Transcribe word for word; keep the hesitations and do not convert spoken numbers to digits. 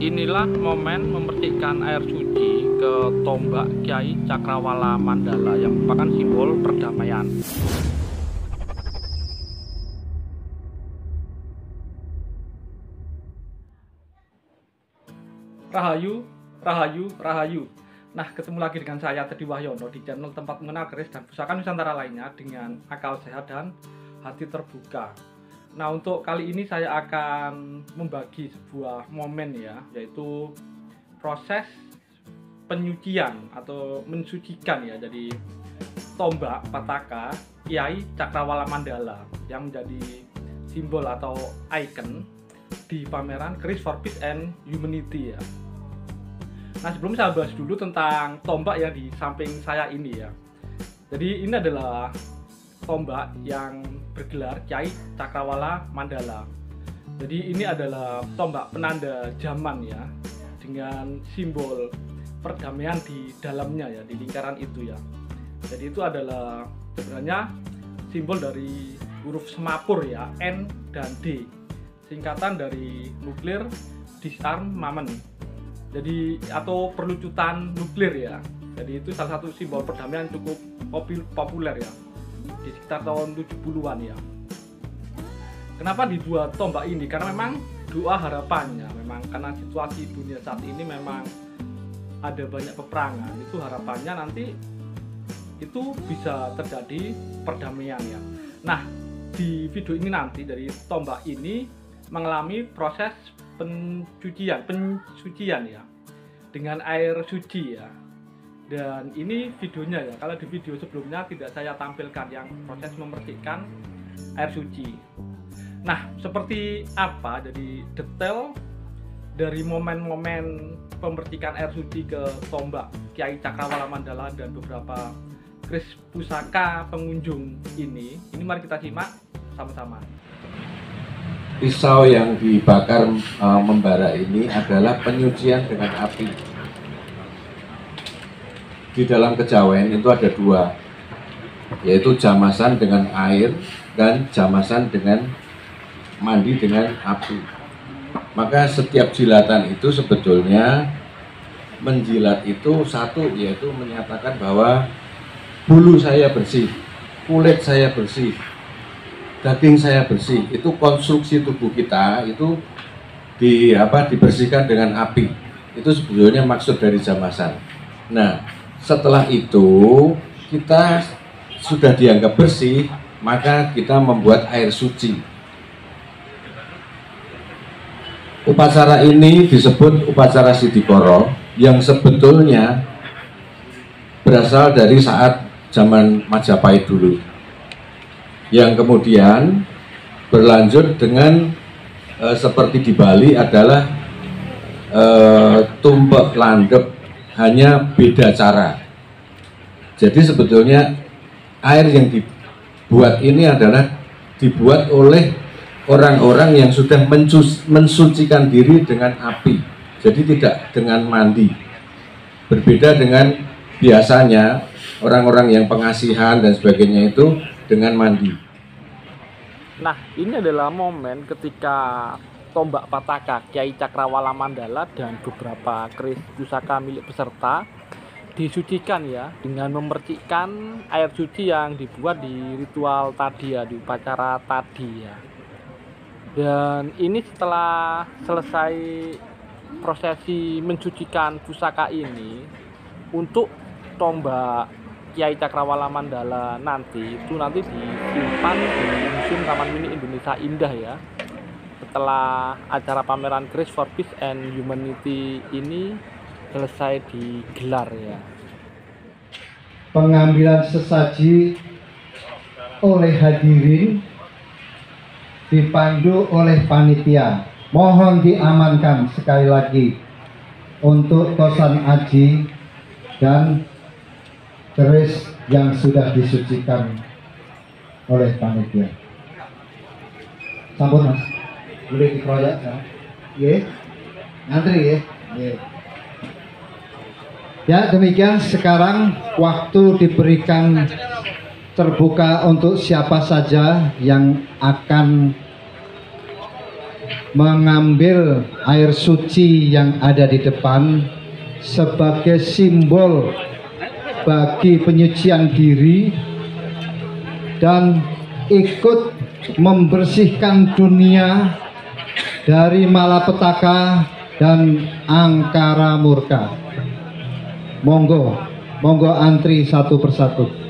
Inilah momen memercikan air suci ke tombak Kyai Cakrawala Mandala yang merupakan simbol perdamaian. Rahayu, Rahayu, Rahayu. Nah, ketemu lagi dengan saya Teddy Wahyono di channel tempat mengenal keris dan pusaka Nusantara lainnya dengan akal sehat dan hati terbuka. Nah, untuk kali ini saya akan membagi sebuah momen ya, yaitu proses penyucian atau mensucikan ya, jadi tombak Pataka Kyai Cakrawala Mandala yang menjadi simbol atau ikon di pameran Keris for Peace and Humanity ya. Nah, sebelum saya bahas dulu tentang tombak yang di samping saya ini ya. Jadi ini adalah tombak yang bergelar Kyai Cakrawala Mandala. Jadi ini adalah tombak penanda zaman ya, dengan simbol perdamaian di dalamnya ya, di lingkaran itu ya. Jadi itu adalah sebenarnya simbol dari huruf semapur ya, N dan D, singkatan dari nuklir disarmament. Jadi atau perlucutan nuklir ya. Jadi itu salah satu simbol perdamaian cukup populer ya di sekitar tahun tujuh puluhan ya. Kenapa dibuat tombak ini? Karena memang doa harapannya, memang karena situasi dunia saat ini memang ada banyak peperangan, itu harapannya nanti itu bisa terjadi perdamaian ya. Nah, di video ini nanti dari tombak ini mengalami proses pencucian, pensucian ya, dengan air suci ya. Dan ini videonya ya, kalau di video sebelumnya tidak saya tampilkan yang proses memercikan air suci. Nah, seperti apa jadi detail dari momen-momen pemercikan air suci ke tombak Kyai Cakrawala Mandala dan beberapa keris pusaka pengunjung ini, ini mari kita simak sama-sama. Pisau yang dibakar uh, membara ini adalah penyucian dengan api. Di dalam kejawen itu ada dua, yaitu jamasan dengan air dan jamasan dengan mandi dengan api. Maka setiap jilatan itu sebetulnya menjilat itu satu, yaitu menyatakan bahwa bulu saya bersih, kulit saya bersih, daging saya bersih. Itu konstruksi tubuh kita itu di apa dibersihkan dengan api. Itu sebetulnya maksud dari jamasan. Nah, setelah itu kita sudah dianggap bersih, maka kita membuat air suci. Upacara ini disebut upacara Sidikoro, yang sebetulnya berasal dari saat zaman Majapahit dulu, yang kemudian berlanjut dengan e, seperti di Bali adalah e, tumpek landep, hanya beda cara. Jadi sebetulnya air yang dibuat ini adalah dibuat oleh orang-orang yang sudah mensucikan diri dengan api. Jadi tidak dengan mandi. Berbeda dengan biasanya orang-orang yang pengasihan dan sebagainya itu dengan mandi. Nah, ini adalah momen ketika tombak Pataka Kyai Cakrawala Mandala dan beberapa keris pusaka milik peserta disucikan ya, dengan memercikkan air suci yang dibuat di ritual tadi ya, di upacara tadi ya. Dan ini setelah selesai prosesi mensucikan pusaka ini, untuk tombak Kyai Cakrawala Mandala nanti itu nanti disimpan di Museum Taman Mini Indonesia Indah ya. Setelah acara pameran Keris for Peace and Humanity ini selesai digelar ya. Pengambilan sesaji oleh hadirin dipandu oleh panitia. Mohon diamankan sekali lagi untuk tosan aji dan keris yang sudah disucikan oleh panitia. Sampun Mas. Boleh dikeroyak ya, ya, ngantri ya, ya. Ya, demikian sekarang waktu diberikan terbuka untuk siapa saja yang akan mengambil air suci yang ada di depan sebagai simbol bagi penyucian diri dan ikut membersihkan dunia dari malapetaka dan angkara murka. Monggo, monggo antri satu persatu.